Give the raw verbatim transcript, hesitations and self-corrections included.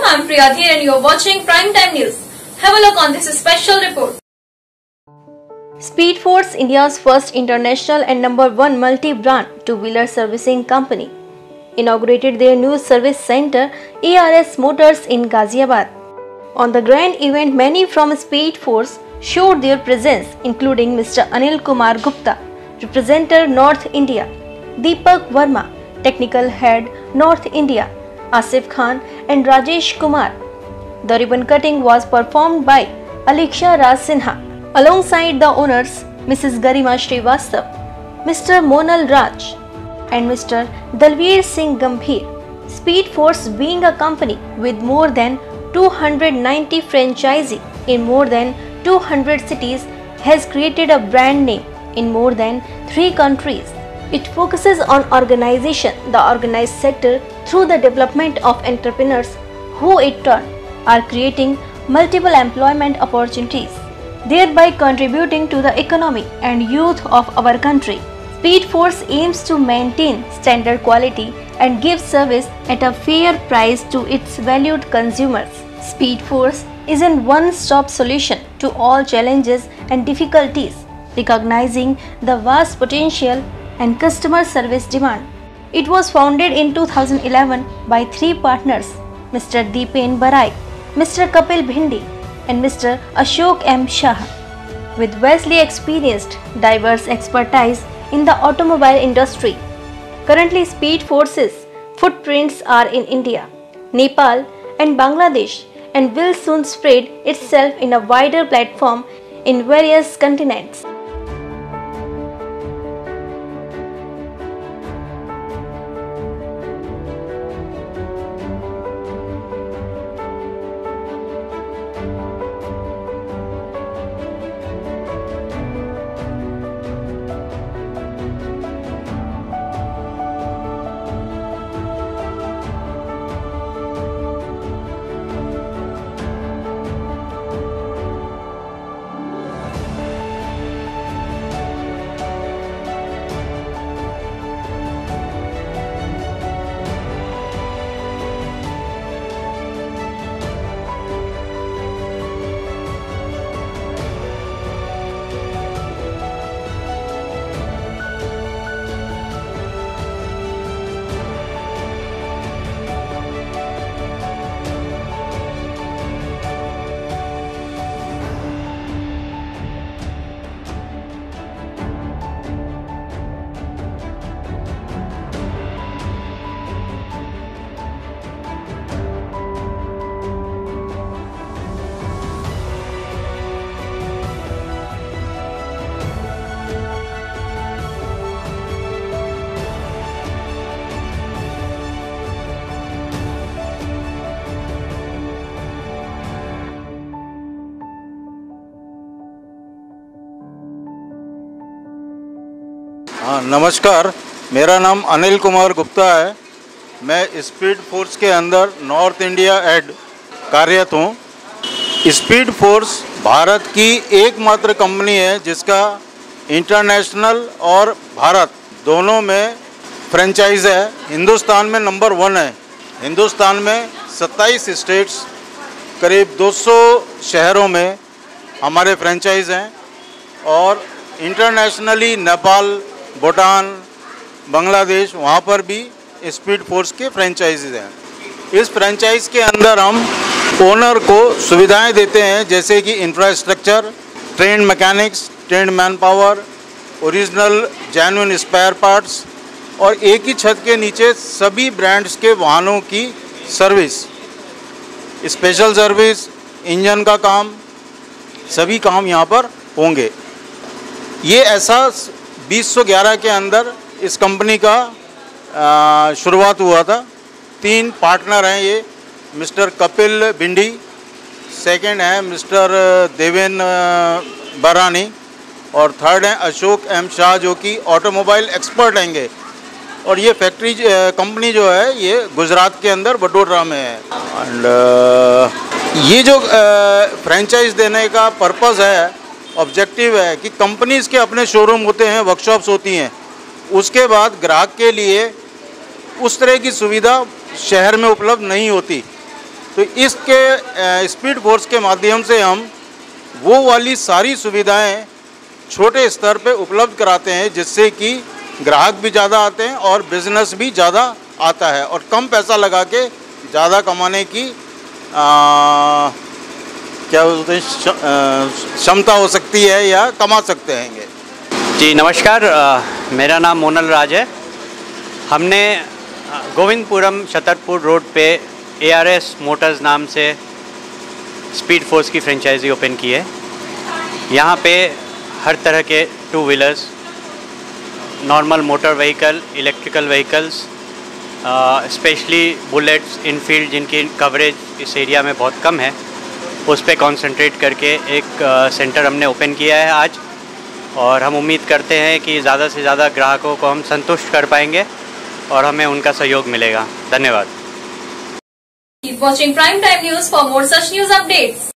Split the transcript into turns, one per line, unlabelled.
I'm Priya Dheer and you're watching Prime Time News. Have a look on this special report.
Speed Force, India's first international and number one multi-brand two-wheeler servicing company, inaugurated their new service center A R S Motors in Ghaziabad. On the grand event, many from Speed Force showed their presence, including Mister Anil Kumar Gupta, representative North India, Deepak Verma, technical head North India, Asif Khan and Rajesh Kumar. The ribbon cutting was performed by Aliksha Raj Sinha alongside the owners Missus Garima Srivastav, Mister Monal Raj and Mister Dalveer Singh Gambhir. Speed Force, being a company with more than two hundred ninety franchisees in more than two hundred cities, has created a brand name in more than three countries. It focuses on organization, the organized sector, through the development of entrepreneurs who in turn are creating multiple employment opportunities, thereby contributing to the economy and youth of our country. Speed Force aims to maintain standard quality and give service at a fair price to its valued consumers. Speed Force is a one-stop solution to all challenges and difficulties, recognizing the vast potential and customer service demand. It was founded in two thousand eleven by three partners, Mister Deepen Barai, Mister Kapil Bhindi and Mister Ashok M. Shah, with vastly experienced, diverse expertise in the automobile industry. Currently, Speed Force's footprints are in India, Nepal and Bangladesh, and will soon spread itself in a wider platform in various continents.
हाँ नमस्कार, मेरा नाम अनिल कुमार गुप्ता है। मैं speed force के अंदर north India head कार्यरत हूँ। स्पीड फोर्स भारत की एकमात्र कंपनी है जिसका इंटरनेशनल और भारत दोनों में फ्रेंचाइज है। हिंदुस्तान में नंबर वन है। हिंदुस्तान में सत्ताईस स्टेट्स, करीब दो सौ शहरों में हमारे फ्रेंचाइज हैं और इंटरनेशनली नेपाल, भूटान, बांग्लादेश, वहाँ पर भी स्पीड फोर्स के फ्रेंचाइजीज हैं। इस फ्रेंचाइज के अंदर हम ओनर को सुविधाएं देते हैं, जैसे कि infrastructure, trained mechanics, trained man power, original genuine spare parts और एक ही छत के नीचे सभी ब्रांड्स के वाहनों की सर्विस, स्पेशल सर्विस, इंजन का काम, सभी काम यहाँ पर होंगे। ये ऐसा बीस सौ ग्यारह के अंदर इस कंपनी का शुरुआत हुआ था। तीन पार्टनर हैं ये, मिस्टर कपिल भिंडी, सेकंड है मिस्टर देवेन बरानी और थर्ड है अशोक एम शाह, जो कि ऑटोमोबाइल एक्सपर्ट हैंगे। और ये फैक्ट्री कंपनी जो है ये गुजरात के अंदर वडोदरा में है। एंड ये जो फ्रेंचाइज देने का पर्पस है, ऑब्जेक्टिव है कि कंपनीज़ के अपने शोरूम होते हैं, वर्कशॉप्स होती हैं, उसके बाद ग्राहक के लिए उस तरह की सुविधा शहर में उपलब्ध नहीं होती। तो इसके स्पीड फोर्स के माध्यम से हम वो वाली सारी सुविधाएं छोटे स्तर पे उपलब्ध कराते हैं, जिससे कि ग्राहक भी ज़्यादा आते हैं और बिजनेस भी ज़्यादा आता है और कम पैसा लगा के ज़्यादा कमाने की आ, क्या बोलते हैं क्षमता हो सकती है या कमा सकते हैं।
जी नमस्कार, आ, मेरा नाम मोनल राज है। हमने गोविंदपुरम छतरपुर रोड पे ए आर एस मोटर्स नाम से स्पीड फोर्स की फ्रेंचाइजी ओपन की है। यहाँ पे हर तरह के two wheelers, normal motor vehicle, electrical vehicles, specially bullets, enfield जिनकी कवरेज इस एरिया में बहुत कम है, उस पे कंसंट्रेट करके एक सेंटर हमने ओपन किया है आज। और हम उम्मीद करते हैं कि ज़्यादा से ज़्यादा ग्राहकों को हम संतुष्ट कर पाएंगे और हमें उनका सहयोग मिलेगा। धन्यवाद।
Keep watching Prime Time News for more such news updates.